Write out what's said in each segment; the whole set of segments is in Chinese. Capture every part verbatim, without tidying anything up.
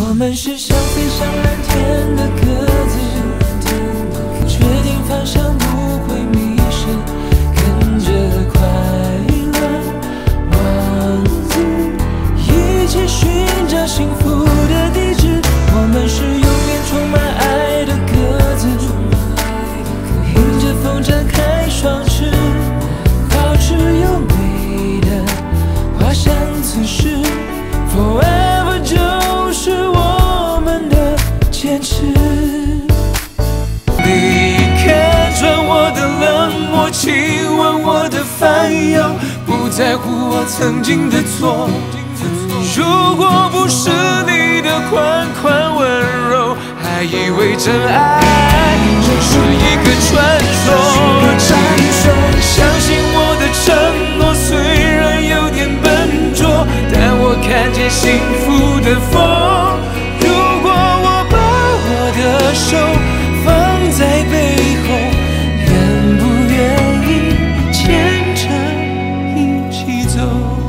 我们是想飞上蓝天的鸽子，决定方向不会迷失，跟着快乐王子一起寻找幸福的地址。我们是永远充满爱的鸽子，迎着风展开双翅，保持优美的滑翔姿势。Forever 就是我们的坚持。你看穿我的冷漠，亲吻我的烦忧，不在乎我曾经的错。如果不是你的款款温柔，还以为真爱就是一个传说。相信我的承诺虽然有点笨拙，但我看见幸福的风。如果我把我的手放在背后，愿不愿意牵着一起走？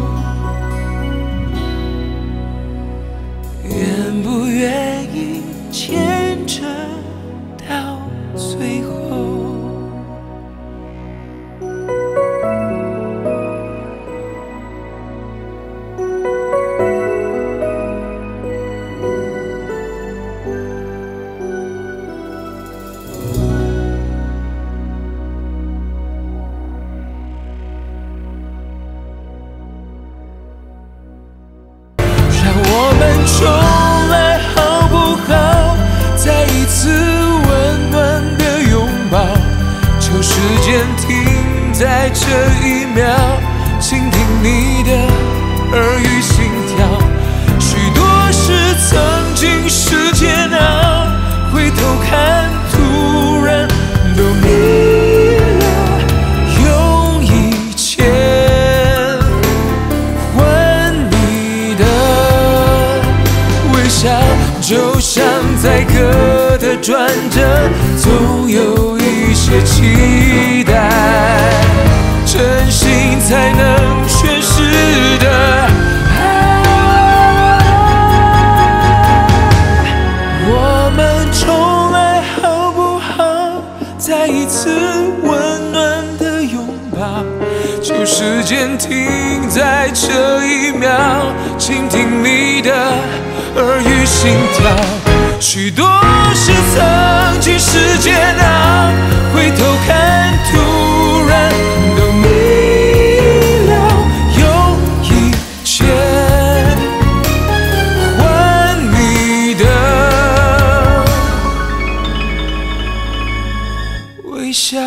愿不愿意牵着到最后？我们重来好不好？再一次温暖的拥抱，就时间停在这一秒，倾听你的耳语心跳。许多事曾经是煎熬，回头看突然都明了，用一切就像在歌的转折，总有一些期待，真心才能诠释的爱。我们重来好不好？再一次温暖的拥抱，就时间停在这一秒，倾听你的耳语心跳。许多事曾经是煎熬，回头看突然都明了，用一切换你的微笑。